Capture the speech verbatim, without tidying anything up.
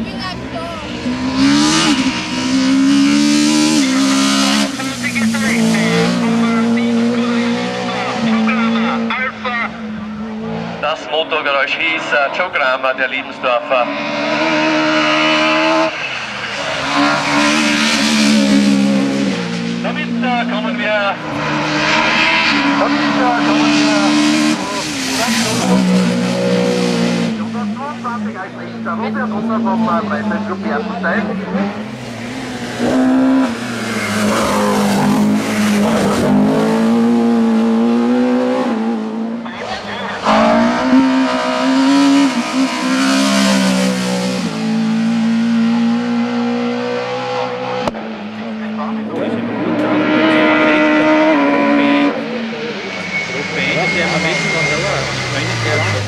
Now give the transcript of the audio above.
Das Motorgeräusch hieß äh, Joe Kramer, der Liebensdorfer. Damit äh, kommen wir. Damit äh, kommen wir. hundertzweiundzwanzig als nächster Robert Runner vom Freizeit Club Berstenstein. Beendet er am besten von der Uhr.